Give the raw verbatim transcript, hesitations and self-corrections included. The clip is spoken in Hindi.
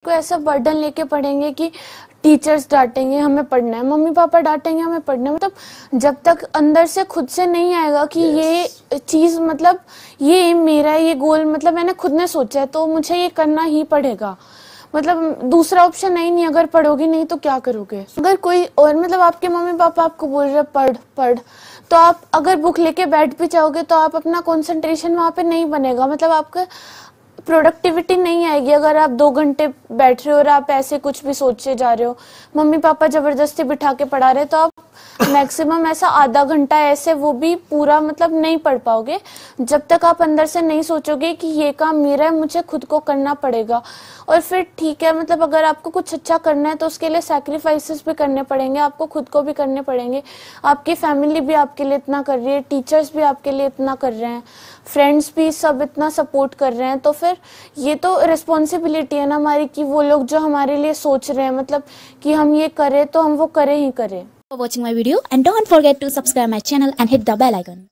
को ऐसा बर्डन लेके पढ़ेंगे कि टीचर्स डांटेंगे हमें पढ़ना है, मम्मी पापा डांटेंगे हमें पढ़ना है, मतलब जब तक अंदर से खुद से नहीं आएगा कि yes. ये चीज मतलब ये मेरा ये गोल मतलब मैंने खुद ने सोचा है तो मुझे ये करना ही पड़ेगा, मतलब दूसरा ऑप्शन नहीं नहीं अगर पढ़ोगी नहीं तो क्या करोगे। अगर कोई और मतलब आपके मम्मी पापा आपको बोल रहे पढ़ पढ़ तो आप अगर बुक लेके बैठ भी जाओगे तो आप अपना कंसंट्रेशन वहाँ पे नहीं बनेगा, मतलब आपका प्रोडक्टिविटी नहीं आएगी। अगर आप दो घंटे बैठ रहे हो और आप ऐसे कुछ भी सोचे जा रहे हो, मम्मी पापा जबरदस्ती बिठा के पढ़ा रहे तो आप मैक्सिमम ऐसा आधा घंटा ऐसे वो भी पूरा मतलब नहीं पढ़ पाओगे जब तक आप अंदर से नहीं सोचोगे कि ये काम मेरा है, मुझे खुद को करना पड़ेगा। और फिर ठीक है मतलब अगर आपको कुछ अच्छा करना है तो उसके लिए सैक्रिफाइसेस भी करने पड़ेंगे, आपको खुद को भी करने पड़ेंगे। आपकी फैमिली भी आपके लिए इतना कर रही है, टीचर्स भी आपके लिए इतना कर रहे हैं, फ्रेंड्स भी सब इतना सपोर्ट कर रहे हैं, तो फिर ये तो रिस्पॉन्सिबिलिटी है ना हमारी कि वो लोग जो हमारे लिए सोच रहे हैं मतलब कि हम ये करें तो हम वो करें ही करें। For watching my video and don't forget to subscribe my channel and hit the bell icon.